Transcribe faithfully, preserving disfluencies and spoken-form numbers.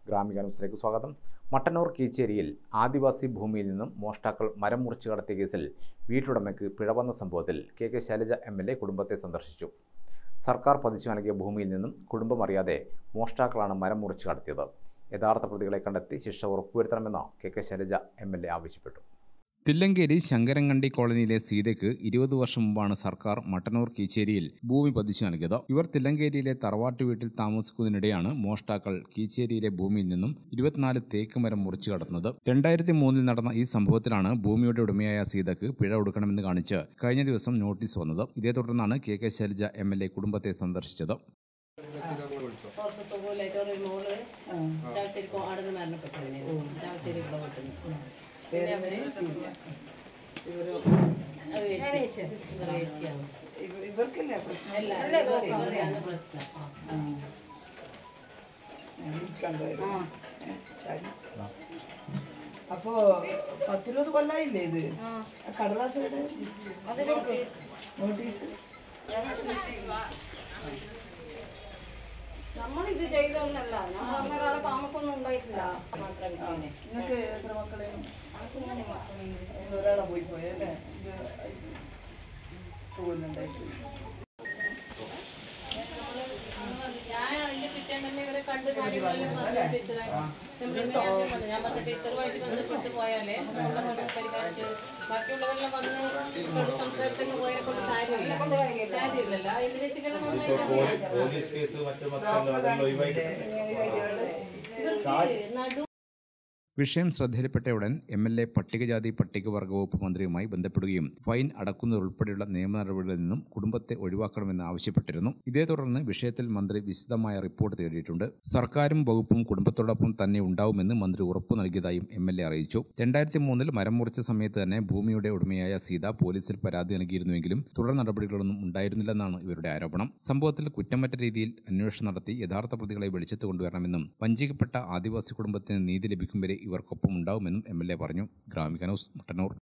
ഗ്രാമിക ന്യൂസിലേക്ക് സ്വാഗതം. മട്ടന്നൂർ കീച്ചേരിയിൽ ആദിവാസി ഭൂമിയിൽ നിന്നും മോഷ്ടാക്കൾ മരം മുറിച്ചു കടത്തിയ കേസിൽ വീട്ടുടമയ്ക്ക് പിഴ വന്ന സംഭവത്തിൽ K K Shailaja M L A കുടുംബത്തെ സന്ദർശിച്ചു. സർക്കാർ പതിച്ചു നൽകിയ ഭൂമിയിൽ നിന്നും കുടുംബം അറിയാതെ മോഷ്ടാക്കളാണ് മരം മുറിച്ചു കടത്തിയത്. യഥാർത്ഥ പ്രതികളെ കണ്ടെത്തി ശിക്ഷ ഉറപ്പുവരുത്തണമെന്ന് K K Shailaja M L A ആവശ്യപ്പെട്ടു. തില്ലങ്കേരി ശങ്കരൻകണ്ടി കോളനിയിലെ സീതയ്ക്ക് ഇരുപത് വർഷം മുമ്പാണ് സർക്കാർ മട്ടന്നൂർ കീച്ചേരിയിൽ ഭൂമി പതിച്ചു നൽകിയത്. ഇവർ തില്ലങ്കേരിയിലെ തറവാട്ട് വീട്ടിൽ താമസിക്കുന്നതിനിടെയാണ് മോഷ്ടാക്കൾ കീച്ചേരിയിലെ ഭൂമിയിൽ നിന്നും ഇരുപത്തിനാല് തേക്ക് മരം മുറിച്ചു കടത്തുന്നത്. രണ്ടായിരത്തി മൂന്നിൽ നടന്ന ഈ സംഭവത്തിലാണ് ഭൂമിയുടെ ഉടമയായ സീതയ്ക്ക് പിഴ കൊടുക്കണമെന്ന് കാണിച്ച് കഴിഞ്ഞ ദിവസം നോട്ടീസ് വന്നത്. ഇതേ തുടർന്നാണ് K K Shailaja M L A കുടുംബത്തെ സന്ദർശിച്ചത്. അപ്പോ പത്തിരുപത് കൊല്ലായില്ലേ ഇത് കടലാസ് നോട്ടീസ് നമ്മളിത് ചെയ്തൊന്നല്ല, നമ്മൾ അന്ന കാലം താമസമൊന്നും ഉണ്ടായിട്ടില്ല. നിങ്ങൾക്ക് എത്ര മക്കളെ? ഒരാളെ പോയി പോയല്ലേ? ഞാൻ അതിന്റെ പിറ്റേന്ന് തന്നെ ഇവരെ കണ്ട് കാര്യങ്ങളെല്ലാം ഞാൻ പറഞ്ഞ ടീച്ചറുമായിട്ട് ബന്ധപ്പെട്ട് പോയാലേ പരിപാലിച്ച് ബാക്കിയുള്ളവരെല്ലാം വന്ന് സംസാരിച്ചങ്ങ് പോയതിനെ കൊണ്ട് കാര്യമില്ല കാര്യമില്ലല്ലോ. അതിന് വെച്ചിട്ടെല്ലാം നന്നായിട്ട് വിഷയം ശ്രദ്ധയിൽപ്പെട്ടയുടൻ എം എൽ എ പട്ടികജാതി പട്ടികവർഗ വകുപ്പ് മന്ത്രിയുമായി ബന്ധപ്പെടുകയും ഫൈൻ അടക്കുന്നതുൾപ്പെടെയുള്ള നിയമ നടപടികളിൽ നിന്നും കുടുംബത്തെ ഒഴിവാക്കണമെന്ന് ആവശ്യപ്പെട്ടിരുന്നു. ഇതേ തുടർന്ന് വിഷയത്തിൽ മന്ത്രി വിശദമായ റിപ്പോർട്ട് തേടിയിട്ടുണ്ട്. സർക്കാരും വകുപ്പും കുടുംബത്തോടൊപ്പം തന്നെ ഉണ്ടാവുമെന്ന് മന്ത്രി ഉറപ്പു നൽകിയതായും എം എൽ എ അറിയിച്ചു. രണ്ടായിരത്തി മൂന്നിൽ മരം മുറിച്ച സമയത്ത് തന്നെ ഭൂമിയുടെ ഉടമയായ സീത പോലീസിൽ പരാതി നൽകിയിരുന്നുവെങ്കിലും തുടർ നടപടികളൊന്നും ഉണ്ടായിരുന്നില്ലെന്നാണ് ഇവരുടെ ആരോപണം. സംഭവത്തിൽ കുറ്റമറ്റ രീതിയിൽ അന്വേഷണം നടത്തി യഥാർത്ഥ പ്രതികളെ വെളിച്ചത്ത് കൊണ്ടുവരണമെന്നും വഞ്ചിക്കപ്പെട്ട ആദിവാസി കുടുംബത്തിന് നീതി ലഭിക്കും വരെ ഇവർക്കൊപ്പം ഉണ്ടാവുമെന്നും എം എൽ എ പറഞ്ഞു. ഗ്രാമിക ന്യൂസ്, മട്ടന്നൂർ.